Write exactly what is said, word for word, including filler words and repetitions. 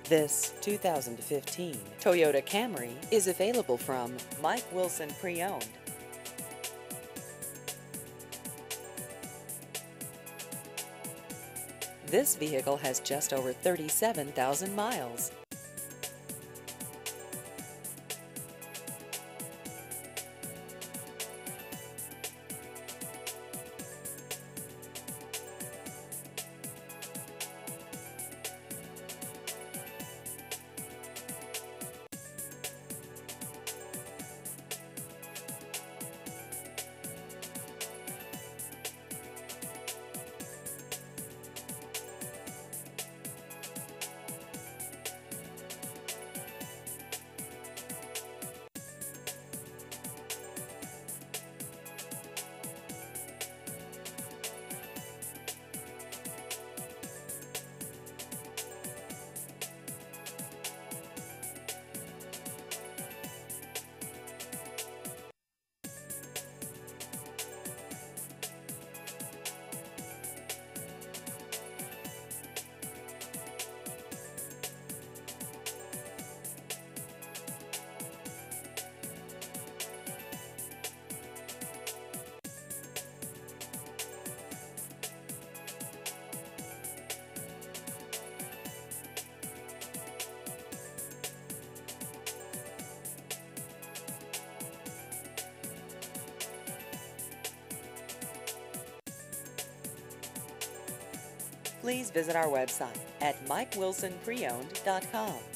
This two thousand fifteen Toyota Camry is available from Mike Wilson Pre-Owned. This vehicle has just over thirty-seven thousand miles. Please visit our website at mike wilson pre owned dot com.